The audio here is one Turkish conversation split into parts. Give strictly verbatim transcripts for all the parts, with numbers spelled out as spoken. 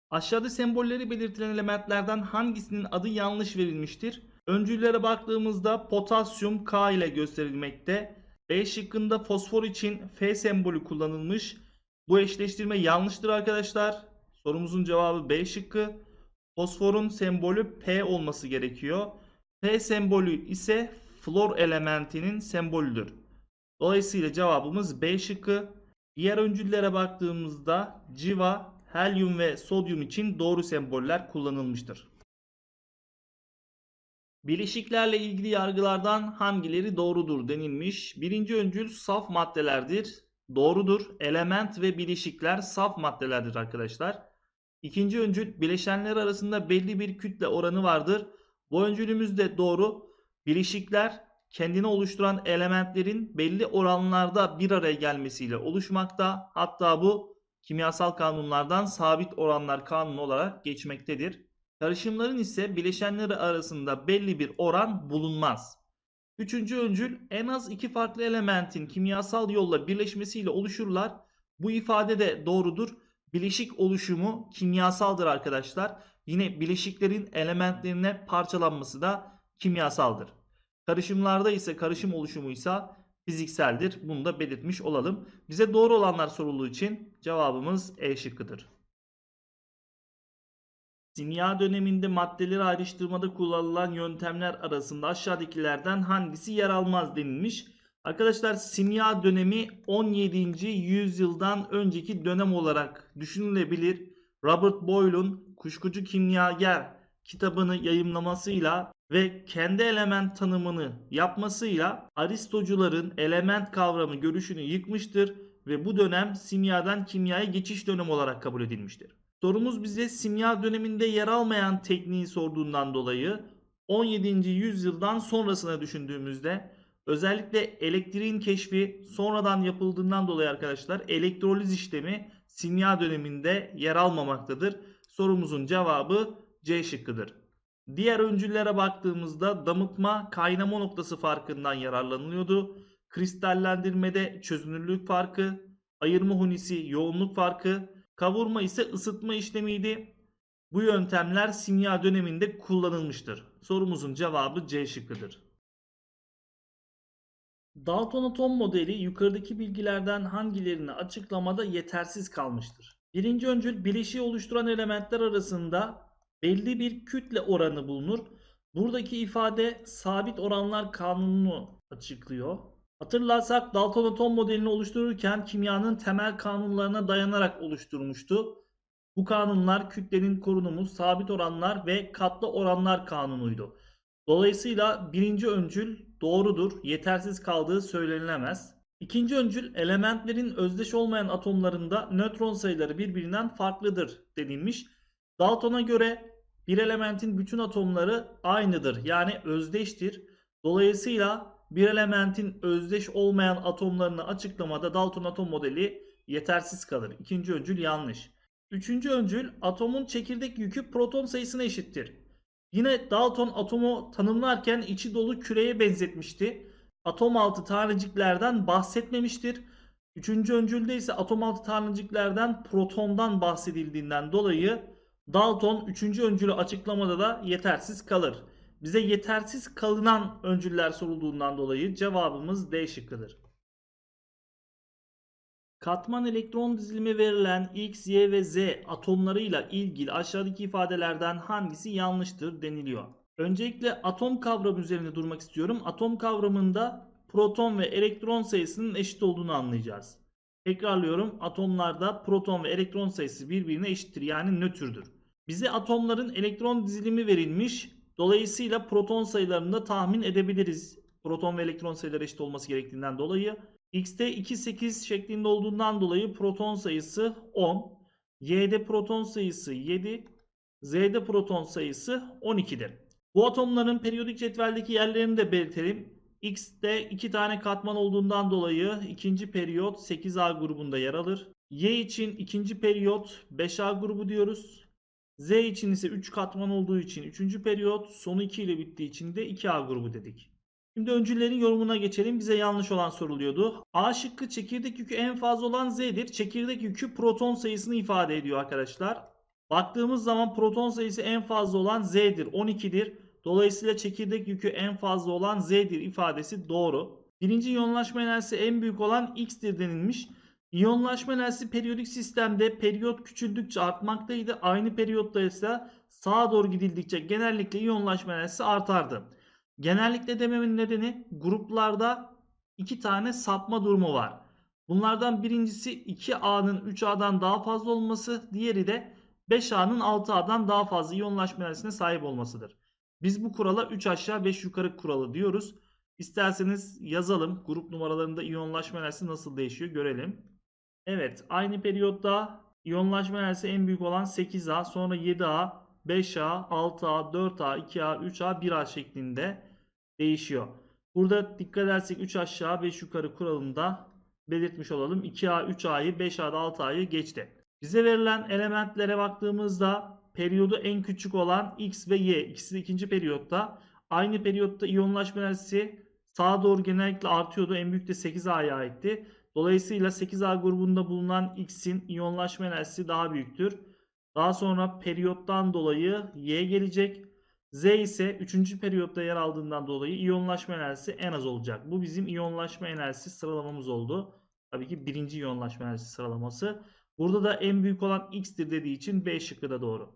Aşağıda sembolleri belirtilen elementlerden hangisinin adı yanlış verilmiştir? Öncüllere baktığımızda potasyum K ile gösterilmekte. B şıkkında fosfor için F sembolü kullanılmış. Bu eşleştirme yanlıştır arkadaşlar. Sorumuzun cevabı B şıkkı. Fosforun sembolü P olması gerekiyor. P sembolü ise flor elementinin sembolüdür. Dolayısıyla cevabımız B şıkkı. Diğer öncüllere baktığımızda civa, helyum ve sodyum için doğru semboller kullanılmıştır. Bileşiklerle ilgili yargılardan hangileri doğrudur denilmiş. Birinci öncül saf maddelerdir. Doğrudur. Element ve bileşikler saf maddelerdir arkadaşlar. İkinci öncül bileşenler arasında belli bir kütle oranı vardır. Bu öncülümüz de doğru. Bileşikler kendini oluşturan elementlerin belli oranlarda bir araya gelmesiyle oluşmakta. Hatta bu kimyasal kanunlardan sabit oranlar kanunu olarak geçmektedir. Karışımların ise bileşenleri arasında belli bir oran bulunmaz. Üçüncü öncül en az iki farklı elementin kimyasal yolla birleşmesiyle oluşurlar. Bu ifade de doğrudur. Bileşik oluşumu kimyasaldır arkadaşlar. Yine bileşiklerin elementlerine parçalanması da kimyasaldır. Karışımlarda ise karışım oluşumu ise fizikseldir. Bunu da belirtmiş olalım. Bize doğru olanlar sorulduğu için cevabımız E şıkkıdır. Simya döneminde maddeleri ayrıştırmada kullanılan yöntemler arasında aşağıdakilerden hangisi yer almaz denilmiş. Arkadaşlar simya dönemi on yedinci yüzyıldan önceki dönem olarak düşünülebilir. Robert Boyle'un Kuşkucu Kimyager kitabını yayımlamasıyla ve kendi element tanımını yapmasıyla Aristocuların element kavramı görüşünü yıkmıştır ve bu dönem simyadan kimyaya geçiş dönemi olarak kabul edilmiştir. Sorumuz bize simya döneminde yer almayan tekniği sorduğundan dolayı on yedinci yüzyıldan sonrasına düşündüğümüzde özellikle elektriğin keşfi sonradan yapıldığından dolayı arkadaşlar elektroliz işlemi simya döneminde yer almamaktadır. Sorumuzun cevabı C şıkkıdır. Diğer öncüllere baktığımızda damıtma kaynama noktası farkından yararlanılıyordu. Kristallendirmede çözünürlük farkı, ayırma hunisi yoğunluk farkı, kavurma ise ısıtma işlemiydi. Bu yöntemler simya döneminde kullanılmıştır. Sorumuzun cevabı C şıkkıdır. Dalton atom modeli yukarıdaki bilgilerden hangilerini açıklamada yetersiz kalmıştır? Birinci öncül bileşiği oluşturan elementler arasında belli bir kütle oranı bulunur. Buradaki ifade sabit oranlar kanununu açıklıyor. Hatırlarsak Dalton atom modelini oluştururken kimyanın temel kanunlarına dayanarak oluşturmuştu. Bu kanunlar kütlenin korunumu, sabit oranlar ve katlı oranlar kanunuydu. Dolayısıyla birinci öncül doğrudur, yetersiz kaldığı söylenilemez. İkinci öncül elementlerin özdeş olmayan atomlarında nötron sayıları birbirinden farklıdır denilmiş. Dalton'a göre bir elementin bütün atomları aynıdır yani özdeştir. Dolayısıyla bir elementin özdeş olmayan atomlarını açıklamada Dalton atom modeli yetersiz kalır. İkinci öncül yanlış. Üçüncü öncül atomun çekirdek yükü proton sayısına eşittir. Yine Dalton atomu tanımlarken içi dolu küreye benzetmişti. Atom altı taneciklerden bahsetmemiştir. Üçüncü öncülde ise atom altı taneciklerden protondan bahsedildiğinden dolayı Dalton üçüncü öncülü açıklamada da yetersiz kalır. Bize yetersiz kalınan öncüller sorulduğundan dolayı cevabımız D şıkkıdır. Katman elektron dizilimi verilen X, Y ve Z atomlarıyla ilgili aşağıdaki ifadelerden hangisi yanlıştır deniliyor. Öncelikle atom kavramı üzerinde durmak istiyorum. Atom kavramında proton ve elektron sayısının eşit olduğunu anlayacağız. Tekrarlıyorum. Atomlarda proton ve elektron sayısı birbirine eşittir. Yani nötrdür. Bize atomların elektron dizilimi verilmiş. Dolayısıyla proton sayılarını da tahmin edebiliriz. Proton ve elektron sayıları eşit olması gerektiğinden dolayı. X'te iki, sekiz şeklinde olduğundan dolayı proton sayısı on. Y'de proton sayısı yedi. Z'de proton sayısı on ikidir. Bu atomların periyodik cetveldeki yerlerini de belirtelim. X'te iki tane katman olduğundan dolayı ikinci periyot sekiz A grubunda yer alır. Y için ikinci periyot beş A grubu diyoruz. Z için ise üç katman olduğu için üçüncü periyot sonu iki ile bittiği için de iki A grubu dedik. Şimdi öncüllerin yorumuna geçelim. Bize yanlış olan soruluyordu. A şıkkı çekirdek yükü en fazla olan Z'dir. Çekirdek yükü proton sayısını ifade ediyor arkadaşlar. Baktığımız zaman proton sayısı en fazla olan Z'dir, on ikidir. Dolayısıyla çekirdek yükü en fazla olan Z'dir ifadesi doğru. Birinci iyonlaşma enerjisi en büyük olan X'tir denilmiş. İyonlaşma enerjisi periyodik sistemde periyot küçüldükçe artmaktaydı. Aynı periyotta ise sağa doğru gidildikçe genellikle iyonlaşma enerjisi artardı. Genellikle dememin nedeni gruplarda iki tane sapma durumu var. Bunlardan birincisi iki A'nın üç A'dan daha fazla olması, diğeri de beş A'nın altı A'dan daha fazla iyonlaşma enerjisine sahip olmasıdır. Biz bu kurala üç aşağı beş yukarı kuralı diyoruz. İsterseniz yazalım. Grup numaralarında iyonlaşma enerjisi nasıl değişiyor görelim. Evet, aynı periyotta iyonlaşma enerjisi en büyük olan sekiz A, sonra yedi A, beş A, altı A, dört A, iki A, üç A, bir A şeklinde değişiyor. Burada dikkat edersek üç aşağı beş yukarı kuralında belirtmiş olalım. iki A, üç A'yı, beş A'da altı A'yı geçti. Bize verilen elementlere baktığımızda periyodu en küçük olan X ve Y, ikisi de ikinci periyotta. Aynı periyotta iyonlaşma enerjisi sağa doğru genellikle artıyordu. En büyük de sekiz A'ya aitti. Dolayısıyla sekiz A grubunda bulunan X'in iyonlaşma enerjisi daha büyüktür. Daha sonra periyottan dolayı Y gelecek. Z ise üçüncü periyotta yer aldığından dolayı iyonlaşma enerjisi en az olacak. Bu bizim iyonlaşma enerjisi sıralamamız oldu. Tabii ki birinci iyonlaşma enerjisi sıralaması. Burada da en büyük olan X'tir dediği için B şıkkı da doğru.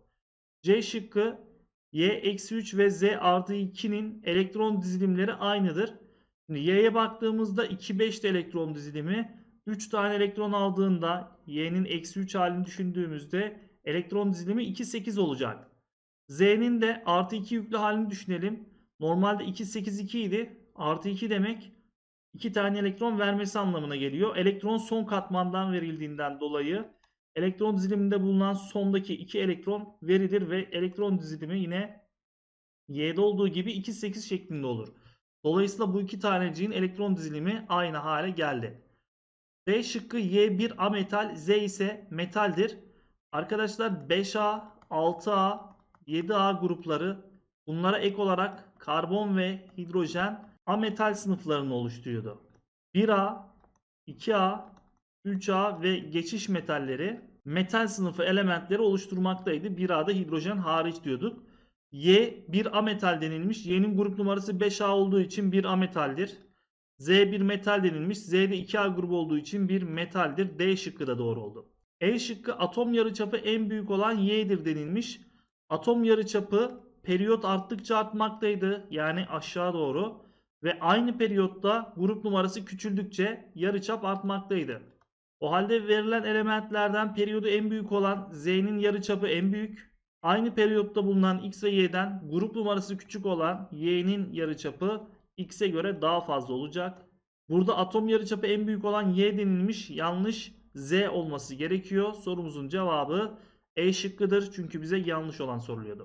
C şıkkı Y eksi üç ve Z artı iki'nin elektron dizilimleri aynıdır. Şimdi Y'ye baktığımızda iki beş elektron dizilimi, üç tane elektron aldığında Y'nin eksi üç halini düşündüğümüzde elektron dizilimi iki sekiz olacak. Z'nin de artı iki yüklü halini düşünelim. Normalde iki sekiz iki idi. Artı iki demek iki tane elektron vermesi anlamına geliyor. Elektron son katmandan verildiğinden dolayı elektron diziliminde bulunan sondaki iki elektron verilir ve elektron dizilimi yine Y'de olduğu gibi iki sekiz şeklinde olur. Dolayısıyla bu iki taneciğin elektron dizilimi aynı hale geldi. D şıkkı Y bir ametal, Z ise metaldir. Arkadaşlar beş A, altı A, yedi A grupları, bunlara ek olarak karbon ve hidrojen ametal sınıflarını oluşturuyordu. bir A, iki A, üç A ve geçiş metalleri metal sınıfı elementleri oluşturmaktaydı. bir A'da hidrojen hariç diyorduk. Y bir ametal denilmiş. Y'nin grup numarası beş A olduğu için bir ametaldir. Z bir metal denilmiş. Z'de iki A grubu olduğu için bir metaldir. D şıkkı da doğru oldu. E şıkkı atom yarıçapı en büyük olan Y'dir denilmiş. Atom yarıçapı periyot arttıkça artmaktaydı. Yani aşağı doğru. Ve aynı periyotta grup numarası küçüldükçe yarıçap artmaktaydı. O halde verilen elementlerden periyodu en büyük olan Z'nin yarıçapı en büyük. Aynı periyotta bulunan X ve Y'den grup numarası küçük olan Y'nin yarıçapı X'e göre daha fazla olacak. Burada atom yarıçapı en büyük olan Y denilmiş. Yanlış, Z olması gerekiyor. Sorumuzun cevabı E şıkkıdır. Çünkü bize yanlış olan soruluyordu.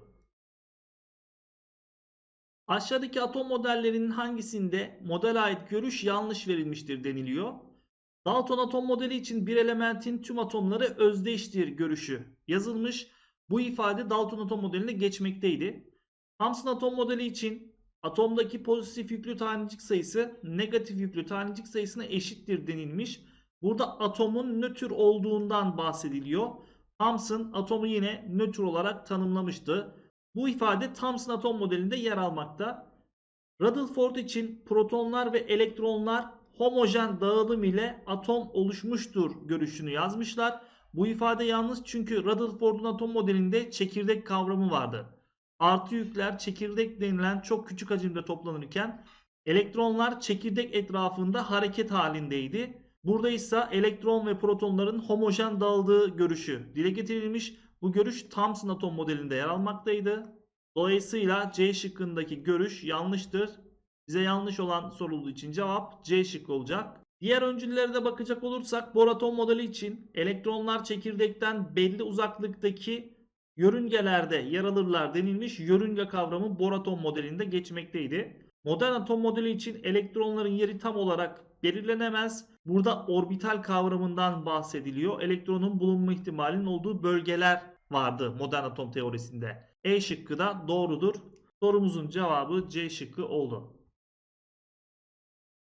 Aşağıdaki atom modellerinin hangisinde modele ait görüş yanlış verilmiştir deniliyor. Dalton atom modeli için bir elementin tüm atomları özdeştir görüşü yazılmış. Bu ifade Dalton atom modeline geçmekteydi. Thomson atom modeli için atomdaki pozitif yüklü tanecik sayısı negatif yüklü tanecik sayısına eşittir denilmiş. Burada atomun nötr olduğundan bahsediliyor. Thomson atomu yine nötr olarak tanımlamıştı. Bu ifade Thomson atom modelinde yer almakta. Rutherford için protonlar ve elektronlar homojen dağılım ile atom oluşmuştur görüşünü yazmışlar. Bu ifade yanlış çünkü Rutherford'un atom modelinde çekirdek kavramı vardı. Artı yükler çekirdek denilen çok küçük hacimde toplanırken elektronlar çekirdek etrafında hareket halindeydi. Burada ise elektron ve protonların homojen dağıldığı görüşü dile getirilmiş. Bu görüş Thomson atom modelinde yer almaktaydı. Dolayısıyla C şıkkındaki görüş yanlıştır. Bize yanlış olan sorulduğu için cevap C şıkkı olacak. Diğer öncüllere de bakacak olursak Bohr atom modeli için elektronlar çekirdekten belli uzaklıktaki yörüngelerde yer alırlar denilmiş. Yörünge kavramı Bohr atom modelinde geçmekteydi. Modern atom modeli için elektronların yeri tam olarak belirlenemez. Burada orbital kavramından bahsediliyor. Elektronun bulunma ihtimalinin olduğu bölgeler vardı modern atom teorisinde. E şıkkı da doğrudur. Sorumuzun cevabı C şıkkı oldu.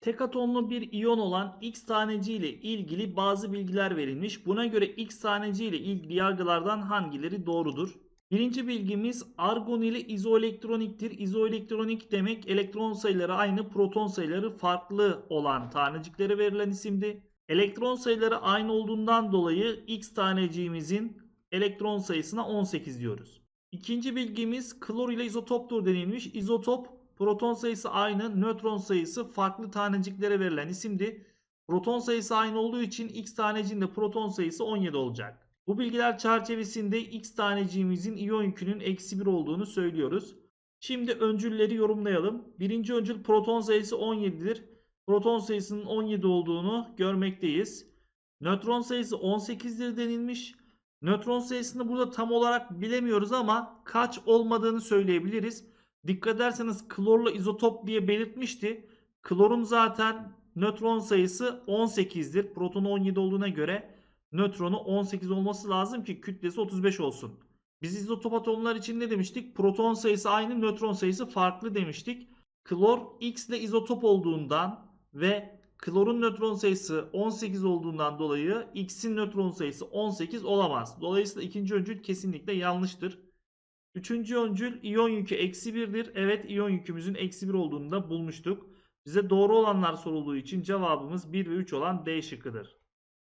Tek atomlu bir iyon olan X taneci ile ilgili bazı bilgiler verilmiş. Buna göre X taneci ile ilgili yargılardan hangileri doğrudur? Birinci bilgimiz argon ile izoelektroniktir. İzoelektronik demek elektron sayıları aynı, proton sayıları farklı olan taneciklere verilen isimdi. Elektron sayıları aynı olduğundan dolayı X taneciğimizin elektron sayısına on sekiz diyoruz. İkinci bilgimiz klor ile izotoptur denilmiş. İzotop proton sayısı aynı, nötron sayısı farklı taneciklere verilen isimdi. Proton sayısı aynı olduğu için X tanecinin de proton sayısı on yedi olacak. Bu bilgiler çerçevesinde X taneciğimizin iyon yükünün eksi bir olduğunu söylüyoruz. Şimdi öncülleri yorumlayalım. Birinci öncül proton sayısı on yedidir. Proton sayısının on yedi olduğunu görmekteyiz. Nötron sayısı on sekizdir denilmiş. Nötron sayısını burada tam olarak bilemiyoruz ama kaç olmadığını söyleyebiliriz. Dikkat ederseniz klorla izotop diye belirtmişti. Klorun zaten nötron sayısı on sekizdir. Protonu on yedi olduğuna göre nötronu on sekiz olması lazım ki kütlesi otuz beş olsun. Biz izotop atomlar için ne demiştik? Proton sayısı aynı, nötron sayısı farklı demiştik. Klor X ile izotop olduğundan ve klorun nötron sayısı on sekiz olduğundan dolayı X'in nötron sayısı on sekiz olamaz. Dolayısıyla ikinci öncül kesinlikle yanlıştır. Üçüncü öncül iyon yükü eksi birdir. Evet, iyon yükümüzün eksi bir olduğunu da bulmuştuk. Bize doğru olanlar sorulduğu için cevabımız bir ve üç olan D şıkkıdır.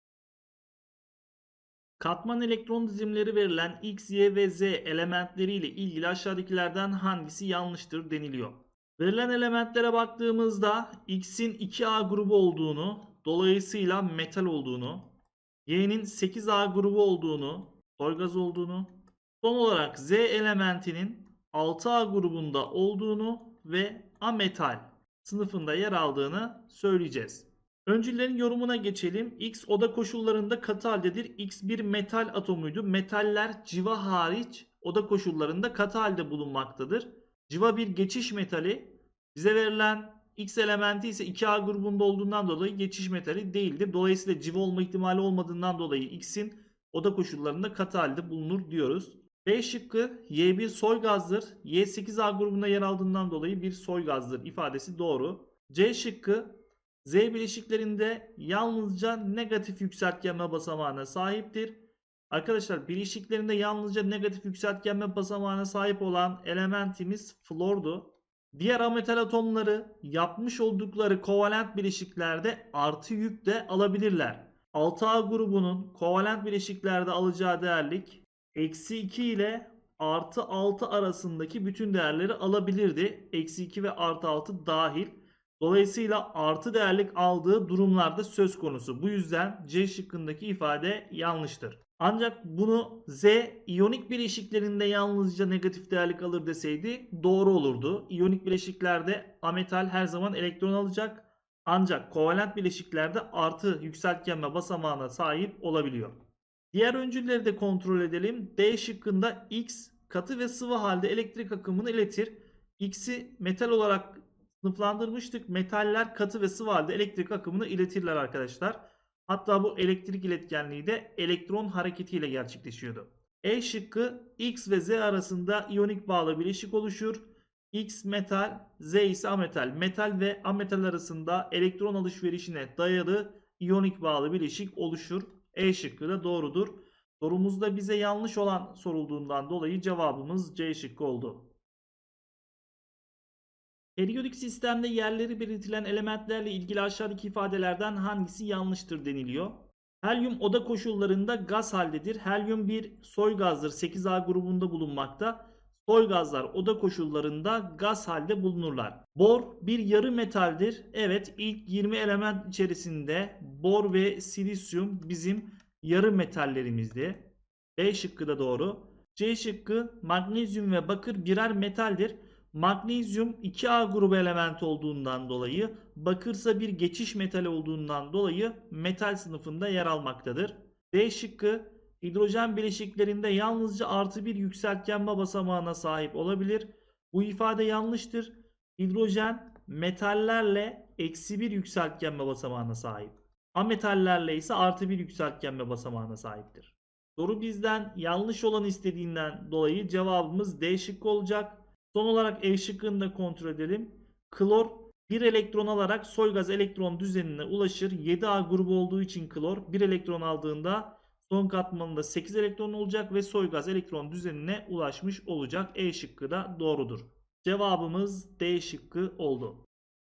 Katman elektron dizimleri verilen X, Y ve Z elementleri ile ilgili aşağıdakilerden hangisi yanlıştır deniliyor. Verilen elementlere baktığımızda X'in iki A grubu olduğunu, dolayısıyla metal olduğunu, Y'nin sekiz A grubu olduğunu, soygaz olduğunu, son olarak Z elementinin altı A grubunda olduğunu ve ametal sınıfında yer aldığını söyleyeceğiz. Öncüllerin yorumuna geçelim. X oda koşullarında katı haldedir. X bir metal atomuydu. Metaller civa hariç oda koşullarında katı halde bulunmaktadır. Civa bir geçiş metali. Bize verilen X elementi ise iki A grubunda olduğundan dolayı geçiş metali değildir. Dolayısıyla civa olma ihtimali olmadığından dolayı X'in oda koşullarında katı halde bulunur diyoruz. B şıkkı Y bir soy gazdır. Y sekiz A grubunda yer aldığından dolayı bir soy gazdır ifadesi doğru. C şıkkı Z bileşiklerinde yalnızca negatif yükseltgenme basamağına sahiptir. Arkadaşlar bileşiklerinde yalnızca negatif yükseltgenme basamağına sahip olan elementimiz flordu. Diğer ametal atomları yapmış oldukları kovalent bileşiklerde artı yük de alabilirler. altı A grubunun kovalent bileşiklerde alacağı değerlik eksi iki ile artı altı arasındaki bütün değerleri alabilirdi. Eksi iki ve artı altı dahil. Dolayısıyla artı değerlik aldığı durumlarda söz konusu. Bu yüzden C şıkkındaki ifade yanlıştır. Ancak bunu Z iyonik bileşiklerinde yalnızca negatif değerlik alır deseydi doğru olurdu. İyonik bileşiklerde ametal her zaman elektron alacak. Ancak kovalent bileşiklerde artı yükseltgenme basamağına sahip olabiliyor. Diğer öncülleri de kontrol edelim. D şıkkında X katı ve sıvı halde elektrik akımını iletir. X'i metal olarak sınıflandırmıştık. Metaller katı ve sıvı halde elektrik akımını iletirler arkadaşlar. Hatta bu elektrik iletkenliği de elektron hareketiyle gerçekleşiyordu. E şıkkı X ve Z arasında iyonik bağlı bileşik oluşur. X metal, Z ise ametal. Metal ve ametal arasında elektron alışverişine dayalı iyonik bağlı bileşik oluşur. E şıkkı da doğrudur. Sorumuzda bize yanlış olan sorulduğundan dolayı cevabımız C şıkkı oldu. Periyodik sistemde yerleri belirtilen elementlerle ilgili aşağıdaki ifadelerden hangisi yanlıştır deniliyor. Helyum oda koşullarında gaz haldedir. Helyum bir soy gazdır. sekiz A grubunda bulunmakta. Soy gazlar oda koşullarında gaz halde bulunurlar. Bor bir yarı metaldir. Evet, ilk yirmi element içerisinde bor ve silisyum bizim yarı metallerimizdi. B şıkkı da doğru. C şıkkı magnezyum ve bakır birer metaldir. Magnezyum iki A grubu element olduğundan dolayı, bakırsa bir geçiş metal olduğundan dolayı metal sınıfında yer almaktadır. D şıkkı hidrojen bileşiklerinde yalnızca artı bir yükseltgenme basamağına sahip olabilir. Bu ifade yanlıştır. Hidrojen metallerle eksi bir yükseltgenme basamağına sahip. Ametallerle ise artı bir yükseltgenme basamağına sahiptir. Soru bizden yanlış olan istediğinden dolayı cevabımız D şıkkı olacak. Son olarak E şıkkını da kontrol edelim. Klor bir elektron alarak soy gaz elektron düzenine ulaşır. yedi A grubu olduğu için klor bir elektron aldığında son katmanında sekiz elektron olacak ve soy gaz elektron düzenine ulaşmış olacak. E şıkkı da doğrudur. Cevabımız D şıkkı oldu.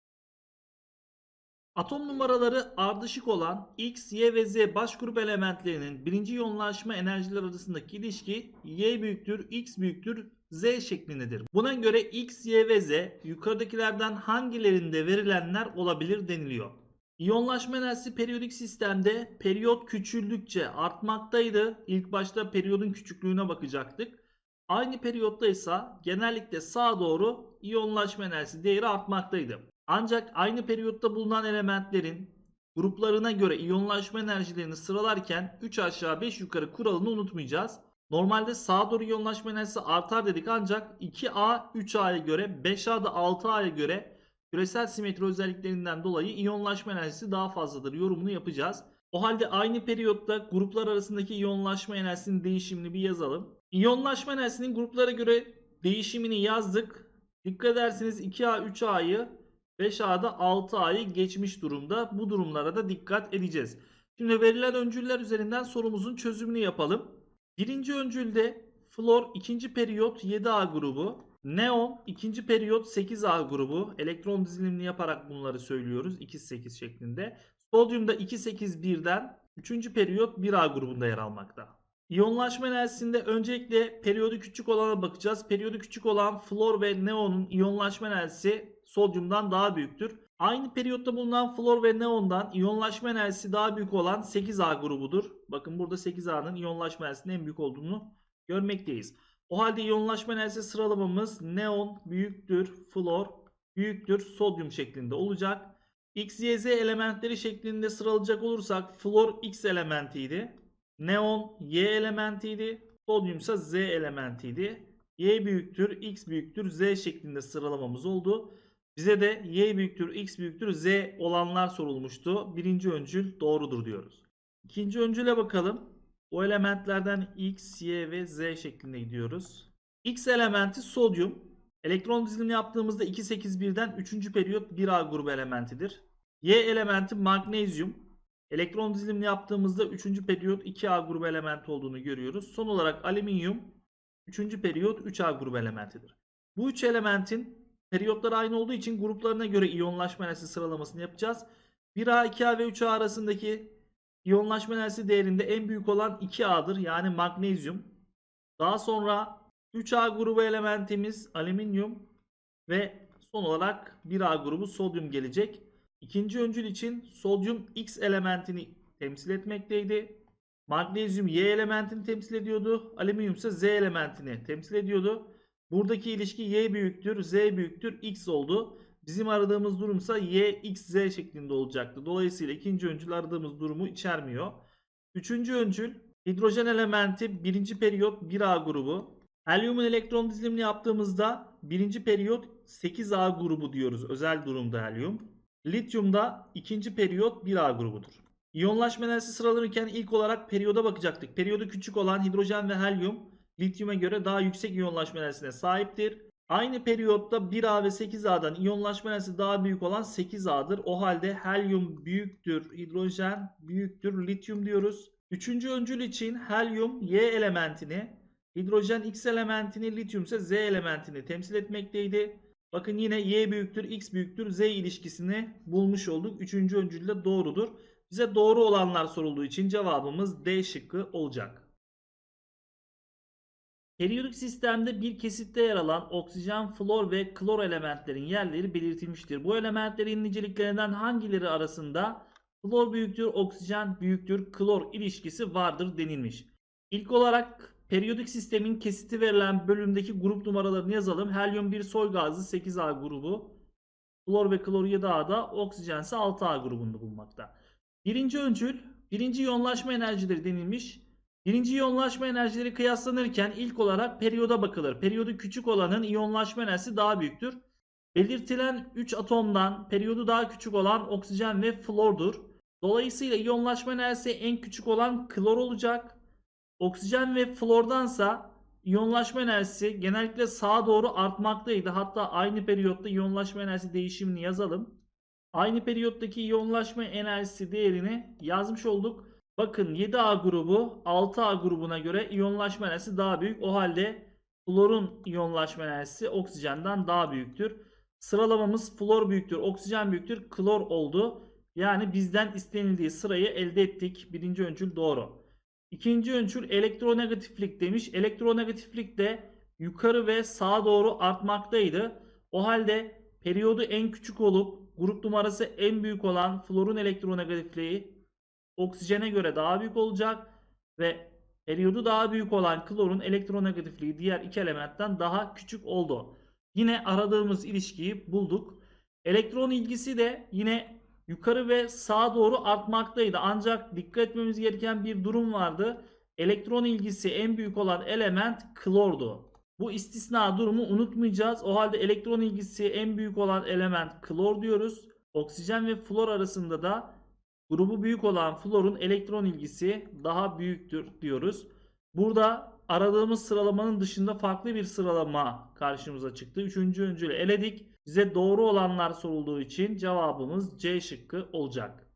Atom numaraları ardışık olan X, Y ve Z baş grup elementlerinin birinci yoğunlaşma enerjiler arasındaki ilişki Y büyüktür, X büyüktür, Z şeklindedir. Buna göre X, Y ve Z yukarıdakilerden hangilerinde verilenler olabilir deniliyor. İyonlaşma enerjisi periyodik sistemde periyot küçüldükçe artmaktaydı. İlk başta periyodun küçüklüğüne bakacaktık. Aynı periyotta ise genellikle sağa doğru iyonlaşma enerjisi değeri artmaktaydı. Ancak aynı periyotta bulunan elementlerin gruplarına göre iyonlaşma enerjilerini sıralarken üç aşağı beş yukarı kuralını unutmayacağız. Normalde sağa doğru iyonlaşma enerjisi artar dedik ancak iki A üç A'ya göre beş A da altı A'ya göre küresel simetri özelliklerinden dolayı iyonlaşma enerjisi daha fazladır yorumunu yapacağız. O halde aynı periyotta gruplar arasındaki iyonlaşma enerjisinin değişimini bir yazalım. İyonlaşma enerjisinin gruplara göre değişimini yazdık. Dikkat ederseniz iki A üç A'yı beş A'da altı A'yı geçmiş durumda. Bu durumlara da dikkat edeceğiz. Şimdi verilen öncüller üzerinden sorumuzun çözümünü yapalım. Birinci öncülde flor ikinci periyot yedi A grubu. Neon ikinci periyot sekiz A grubu. Elektron dizilimini yaparak bunları söylüyoruz. iki sekiz şeklinde. Sodyumda iki sekiz birden üçüncü periyot bir A grubunda yer almakta. İyonlaşma enerjisinde öncelikle periyodu küçük olana bakacağız. Periyodu küçük olan flor ve neonun iyonlaşma enerjisi sodyumdan daha büyüktür. Aynı periyotta bulunan flor ve neondan iyonlaşma enerjisi daha büyük olan sekiz A grubudur. Bakın burada sekiz A'nın iyonlaşma enerjisinin en büyük olduğunu görmekteyiz. O halde iyonlaşma enerjisi sıralamamız neon büyüktür flor büyüktür sodyum şeklinde olacak. X, Y, Z elementleri şeklinde sıralayacak olursak flor X elementiydi. Neon Y elementiydi. Sodyum ise Z elementiydi. Y büyüktür, X büyüktür, Z şeklinde sıralamamız oldu. Bize de Y büyüktür, X büyüktür, Z olanlar sorulmuştu. Birinci öncül doğrudur diyoruz. İkinci öncüle bakalım. O elementlerden X, Y ve Z şeklinde gidiyoruz. X elementi sodyum. Elektron dizilimini yaptığımızda iki sekiz birden üçüncü periyot bir A grubu elementidir. Y elementi magnezyum. Elektron dizilimini yaptığımızda üçüncü periyot iki A grubu elementi olduğunu görüyoruz. Son olarak alüminyum üçüncü periyot üç A grubu elementidir. Bu üç elementin periyotları aynı olduğu için gruplarına göre iyonlaşma enerjisi sıralamasını yapacağız. bir A, iki A ve üç A arasındaki iyonlaşma enerjisi değerinde en büyük olan iki A'dır. Yani magnezyum. Daha sonra üç A grubu elementimiz alüminyum ve son olarak bir A grubu sodyum gelecek. İkinci öncül için sodyum X elementini temsil etmekteydi. Magnezyum Y elementini temsil ediyordu. Alüminyum ise Z elementini temsil ediyordu. Buradaki ilişki Y büyüktür, Z büyüktür, X oldu. Bizim aradığımız durumsa Y, X, Z şeklinde olacaktı. Dolayısıyla ikinci öncül aradığımız durumu içermiyor. Üçüncü öncül hidrojen elementi birinci periyot bir A grubu. Helyumun elektron dizilimini yaptığımızda birinci periyot sekiz A grubu diyoruz. Özel durumda helyum. Lityumda ikinci periyot bir A grubudur. İyonlaşma enerjisi sıralanırken ilk olarak periyoda bakacaktık. Periyodu küçük olan hidrojen ve helyum lityuma göre daha yüksek iyonlaşma enerjisine sahiptir. Aynı periyotta bir A ve sekiz A'dan iyonlaşma enerjisi daha büyük olan sekiz A'dır. O halde helyum büyüktür, hidrojen büyüktür, lityum diyoruz. Üçüncü öncül için helyum Y elementini, hidrojen X elementini, lityum ise Z elementini temsil etmekteydi. Bakın yine Y büyüktür, X büyüktür, Z ilişkisini bulmuş olduk. Üçüncü öncülde doğrudur. Bize doğru olanlar sorulduğu için cevabımız D şıkkı olacak. Periyodik sistemde bir kesitte yer alan oksijen, flor ve klor elementlerin yerleri belirtilmiştir. Bu elementlerin niceliklerinden hangileri arasında flor büyüktür, oksijen büyüktür, klor ilişkisi vardır denilmiş. İlk olarak periyodik sistemin kesiti verilen bölümdeki grup numaralarını yazalım. Helyum bir soy gazı sekiz A grubu. Flor ve klor yedi A'da, oksijen ise altı A grubunda bulunmakta. Birinci öncül, birinci iyonlaşma enerjileri denilmiş. Birinci iyonlaşma enerjileri kıyaslanırken ilk olarak periyoda bakılır. Periyodu küçük olanın iyonlaşma enerjisi daha büyüktür. Belirtilen üç atomdan periyodu daha küçük olan oksijen ve flordur. Dolayısıyla iyonlaşma enerjisi en küçük olan klor olacak. Oksijen ve flordansa İyonlaşma enerjisi genellikle sağa doğru artmaktaydı. Hatta aynı periyotta iyonlaşma enerjisi değişimini yazalım. Aynı periyottaki iyonlaşma enerjisi değerini yazmış olduk. Bakın yedi A grubu altı A grubuna göre iyonlaşma enerjisi daha büyük. O halde florun iyonlaşma enerjisi oksijenden daha büyüktür. Sıralamamız flor büyüktür, oksijen büyüktür, klor oldu. Yani bizden istenildiği sırayı elde ettik. Birinci öncül doğru. İkinci öncül elektronegatiflik demiş. Elektronegatiflik de yukarı ve sağa doğru artmaktaydı. O halde periyodu en küçük olup grup numarası en büyük olan florun elektronegatifliği oksijene göre daha büyük olacak ve periyodu daha büyük olan klorun elektronegatifliği diğer iki elementten daha küçük oldu. Yine aradığımız ilişkiyi bulduk. Elektron ilgisi de yine yukarı ve sağa doğru artmaktaydı. Ancak dikkat etmemiz gereken bir durum vardı. Elektron ilgisi en büyük olan element klordu. Bu istisna durumu unutmayacağız. O halde elektron ilgisi en büyük olan element klor diyoruz. Oksijen ve flor arasında da grubu büyük olan florun elektron ilgisi daha büyüktür diyoruz. Burada aradığımız sıralamanın dışında farklı bir sıralama karşımıza çıktı. Üçüncü öncülü eledik. Bize doğru olanlar sorulduğu için cevabımız C şıkkı olacak.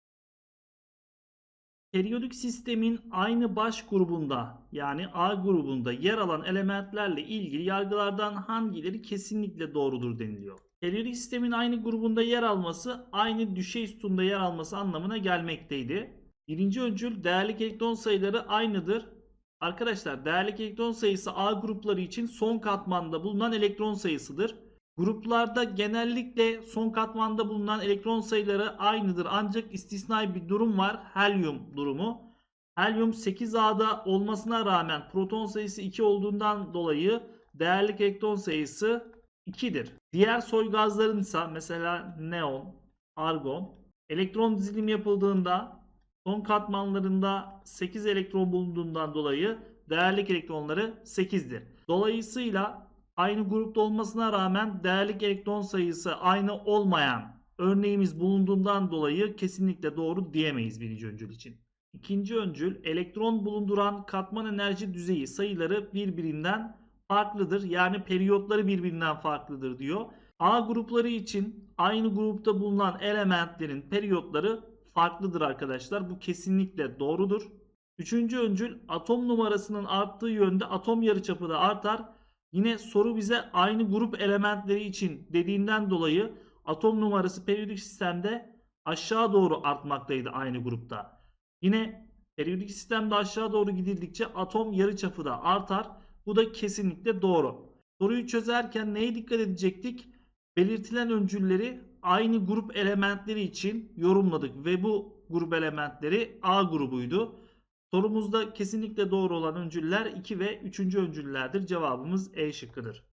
Periyodik sistemin aynı baş grubunda yani A grubunda yer alan elementlerle ilgili yargılardan hangileri kesinlikle doğrudur deniliyor. Periyodik sistemin aynı grubunda yer alması aynı düşey sütunda yer alması anlamına gelmekteydi. Birinci öncül değerlik elektron sayıları aynıdır. Arkadaşlar değerlik elektron sayısı A grupları için son katmanda bulunan elektron sayısıdır. Gruplarda genellikle son katmanda bulunan elektron sayıları aynıdır. Ancak istisnai bir durum var. Helyum durumu. Helyum sekiz A'da olmasına rağmen proton sayısı iki olduğundan dolayı değerlik elektron sayısı ikidir. Diğer soy gazların ise mesela neon, argon, elektron dizilimi yapıldığında son katmanlarında sekiz elektron bulunduğundan dolayı değerlik elektronları sekizdir. Dolayısıyla aynı grupta olmasına rağmen değerlik elektron sayısı aynı olmayan örneğimiz bulunduğundan dolayı kesinlikle doğru diyemeyiz birinci öncül için. İkinci öncül elektron bulunduran katman enerji düzeyi sayıları birbirinden farklıdır. Yani periyotları birbirinden farklıdır diyor. A grupları için aynı grupta bulunan elementlerin periyotları farklıdır arkadaşlar. Bu kesinlikle doğrudur. Üçüncü öncül atom numarasının arttığı yönde atom yarıçapı da artar. Yine soru bize aynı grup elementleri için dediğinden dolayı atom numarası periyodik sistemde aşağı doğru artmaktaydı aynı grupta. Yine periyodik sistemde aşağı doğru gidildikçe atom yarıçapı da artar. Bu da kesinlikle doğru. Soruyu çözerken neye dikkat edecektik? Belirtilen öncülleri aynı grup elementleri için yorumladık ve bu grup elementleri A grubuydu. Sorumuzda kesinlikle doğru olan öncüller iki ve üçüncü öncüllerdir. Cevabımız E şıkkıdır.